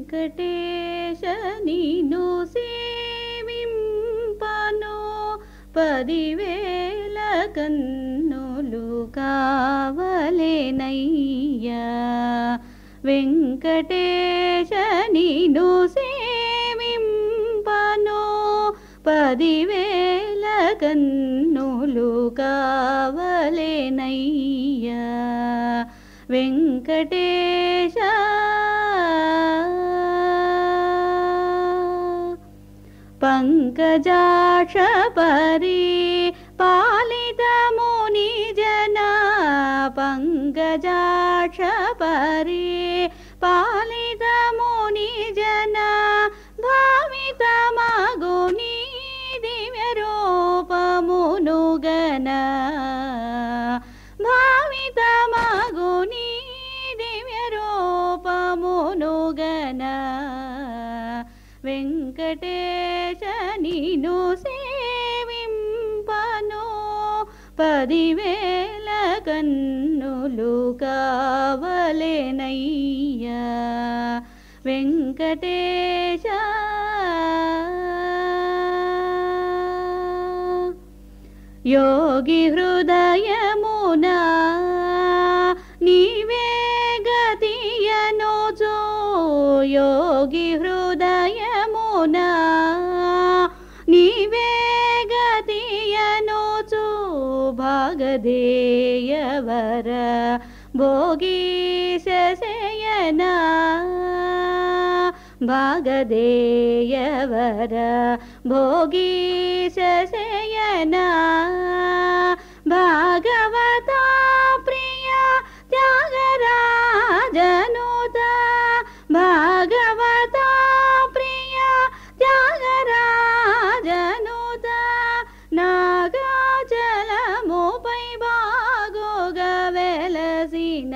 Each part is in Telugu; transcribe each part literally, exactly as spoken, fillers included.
వెంకటేశ నిన్ను సేవింపను పదివేల కన్నులు కావలెనయ్యా. వెంకటేశ నిన్ను సేవింపను పదివేల కన్నులు కావలెనయ్యా. వెంకటేశ పంకజాక్ష పరి పాలిత ముని జన పంకజాక్ష పరి పాలిత ముని జన భావిత మగుని దివ్య రూపమును గన భావిత మగుని దివ్య రూపమును గన. వెంకటేశ నిన్ను సేవింపను పదివేల కన్నులు కావలెనయ్యా. వెంకటేశ యోగి హృదయమునా నీవే గతియనోచు యోగి హృదయమునా నీవే గతియనోచు భాగదేయవర భోగీశ శయనా భాగదేయవర భోగీశ శయనా. భాగవత ప్రియ త్యాగరాజనుత భాగవత ప్రియ త్యాగరాజనుత నాగాచలముపై బాగోగా వెలసిన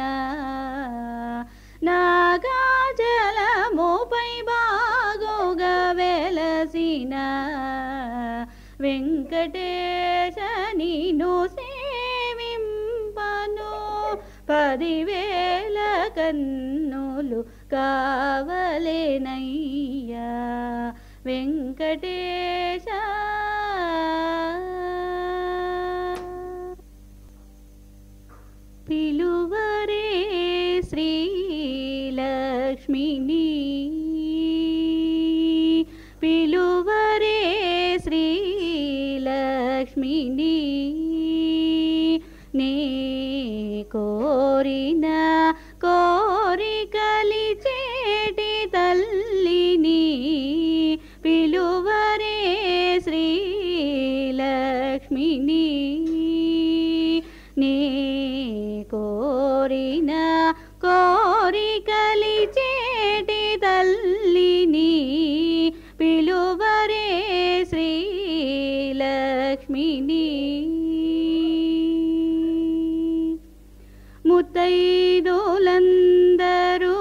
నాగాచలముపై బాగోగా వెలసిన. వెంకటేశ నిన్ను సేవింపను పదివేల కన్నులు కావలెనయ్యా. వెంకటేశ పిలువరే శ్రీలక్ష్మిని పిలువరే శ్రీలక్ష్మిని నే కోరిన కోరికలిచేటి తల్లిని పిలువరే శ్రీలక్ష్మిని నే కోరిన కోరికలిచేటి తల్లిని పిలువరే శ్రీలక్ష్మిని. ముత్తైదులందరూ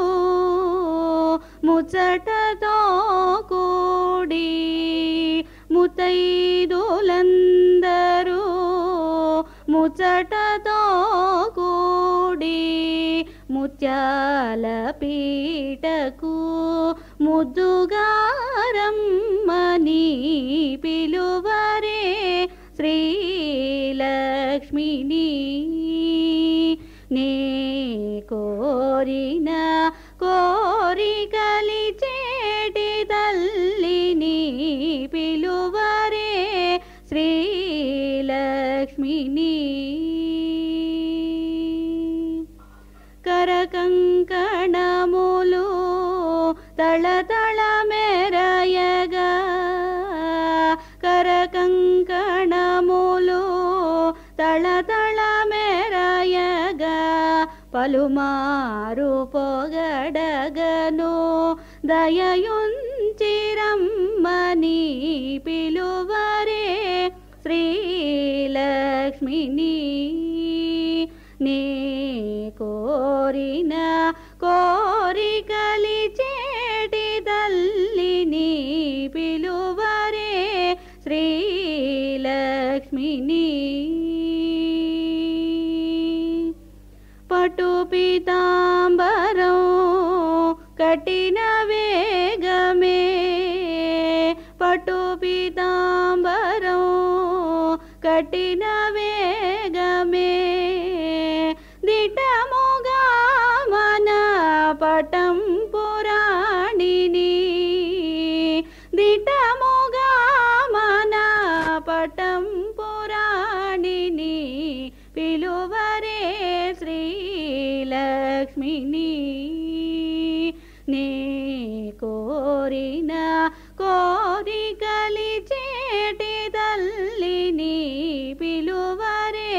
ముచ్చటతో కూడి ముత్తైదులందరూ ముచ్చటతో కూడి ముత్యాల పీటకు ముద్దుగారమ్మని పిలువరే శ్రీలక్ష్మిని నే కోరిన కోరికలిచేటి తల్లిని పిలువరే శ్రీలక్ష్మిని. కరకంకణములు తళతళ మెరయగా కరకంకణములు తళతళ మెరయగా పలుమారు పొగడగను దయయుంచిరమ్మని పిలువరే శ్రీలక్ష్మిని నే కోరిన కోరికలిచేటి తల్లిని పిలువరే శ్రీలక్ష్మిని. పటు పీతాంబరం కఠిన వే పటు పీతాంబరం కట్టిన వేగమే దిటముగా మన పటం పురాణిని దిటముగా మన పటం పురాణిని పిలువరే శ్రీలక్ష్మిని నే కోరిన కోరికలిచేటి తల్లిని పిలువరే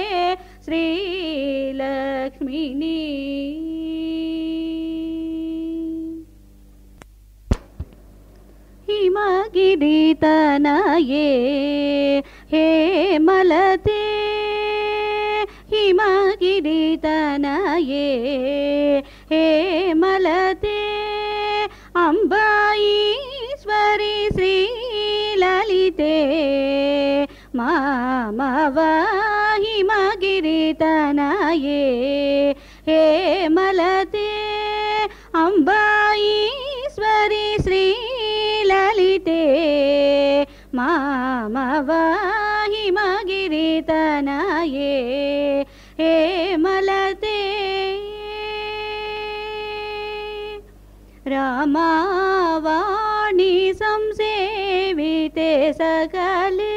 శ్రీలక్ష్మిని हिमगिरितनये हेमलते हिमगिरितनये हेमलते अम्बाईश्वरी श्रीललिते मामव हिमगिरितनये हेमलते अम्बाईश्वरी श्रीललिते मामव हिमगिरितनये हेमलते रामावाणी संसेविते सकले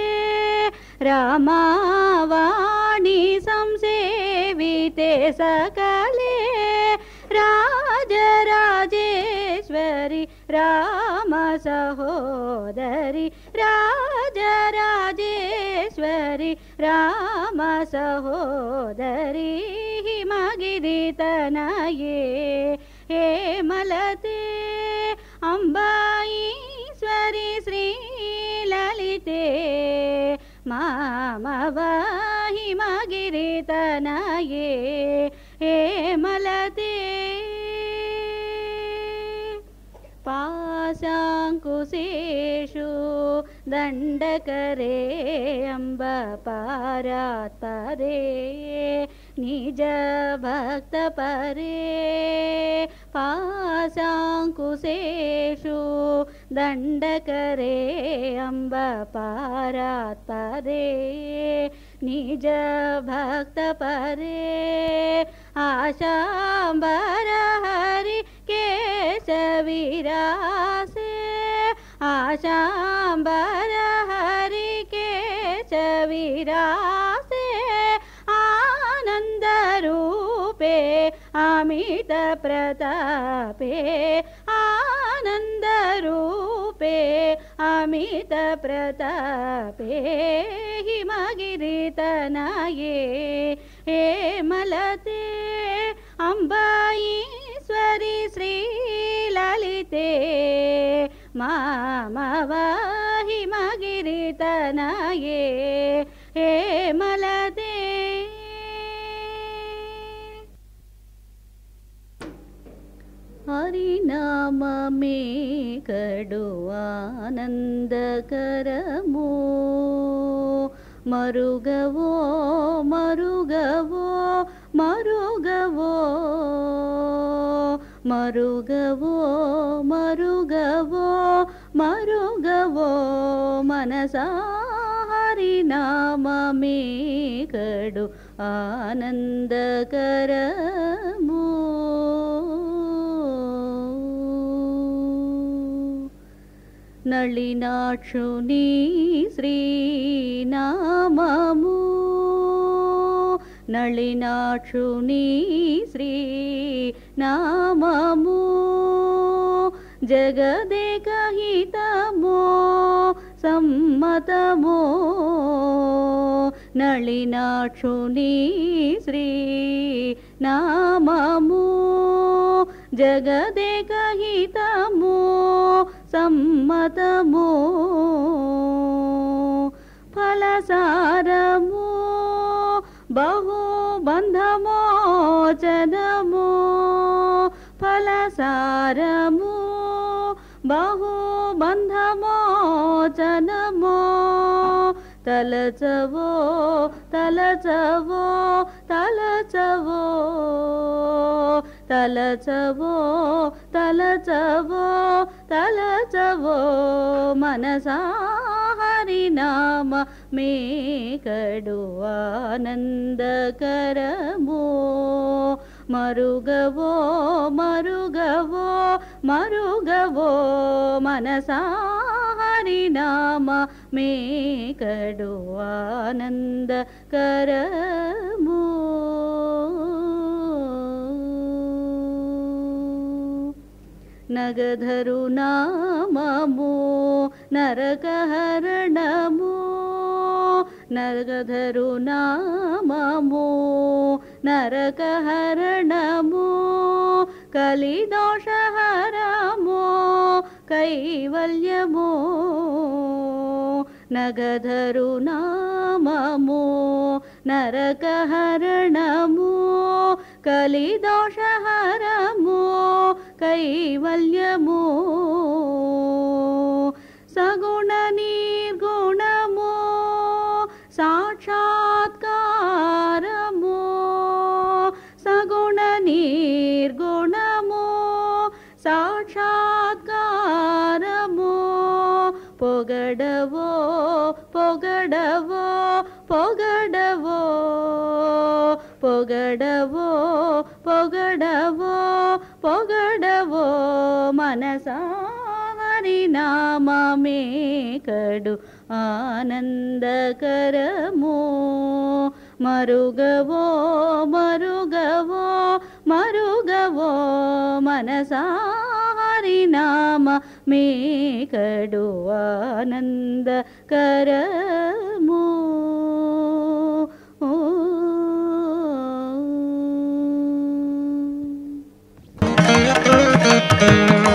रामावाणी संसेविते सकले राजराजेश्वरी राम सहोदरी राजराजेश्वरी राम सहोदरी हिमगिरितनये हेमलते अम्बाईश्वरी श्रीललिते मामव हिमगिरितनये हेमलते पाशाङ्कुशेषु दण्डकरे अम्ब पारात्पदे निज भक्तपरे पाशाङ्कुशेषु दण्डकरे अम्ब पारात्पदे निज भक्तपरे आशाम्बर हरि केशविरासे आशाम्बर हरि केशविरासे आनंद रूपे अमित प्रतापे आनंद रूपे अमित प्रतापे हिमगिरितनये हेमलते अम्बाईश्वरी श्रीललिते मामव हिमगिरितनये हेमलते हरिनाममे कड़ु आनंदकरमो मरुगवो मरुगवो मरुगवो मरुगवो मरुगवो मरुगवो मनसा हरिनाममे कड़ु आनंदकरमो नलिनाक्षुनी श्रीनाममु नलिनाक्षुनी श्रीनाममु जगदेकहितमो सम्मतमो नलिनाक्षुनी श्रीनाममु जगदेकहितमो सम्मतमो फलसारमो बहुबन्धमोचनमो फलसारमो बहुबन्धमोचनमो తలచవో తలచవో తలచవో మనసా హరినామ మే కడు ఆనందకరమో మరుగవో మరుగవో మరుగవో మనసా హరినామ మే కడు ఆనందకరమో నగధరు నామము నరకహరణము నగధరు నామము నరకహరణము కలిదోషహరము కైవల్యము నగధరు నామము నరకహరణము కలిదోషహరము కైవల్యము సగుణ నిర్గుణము సాక్షాత్కారము సగుణ నిర్గుణము సాక్షాత్కారము పొగడవో పొగడవో పొగడవో పొగడవో పొగడవో పొగడవో మనసా హరినామమే కడు ఆనందకరము మరుగవో మరుగవో మరుగవో మనసా హరినామమే కడు ఆనందకరము Thank you.